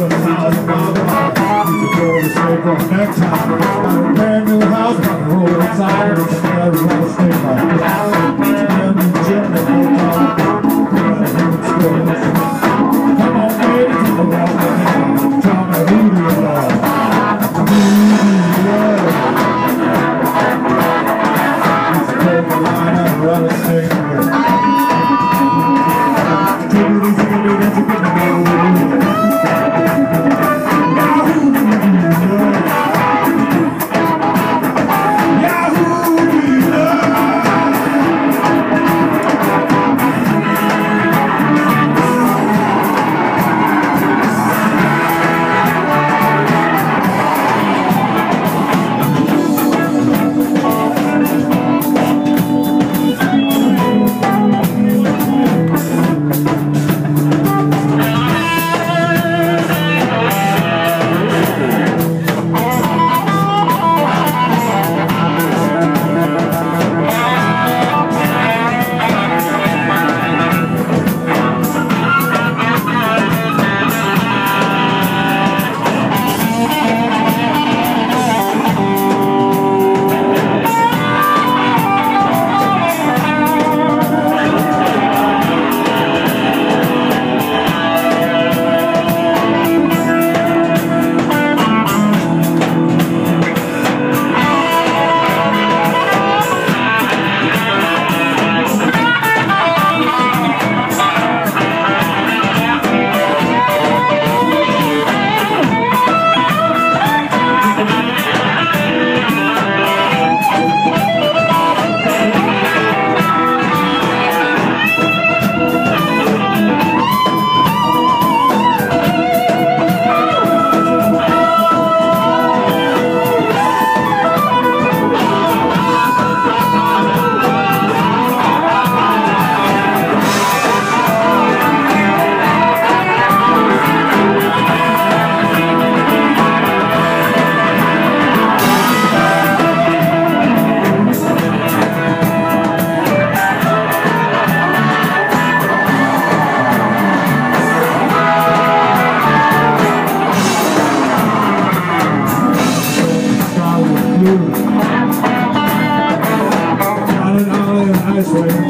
Brand new house, got a roll inside, and it's never gonna stay like that. Brand new gym, they go down, come on, baby, take a walk with me. Tell me who do you love? Who do you love? It's a purple line, I'd rather stay here. Take it easy, baby, that's a good one. Down and out in the ice way.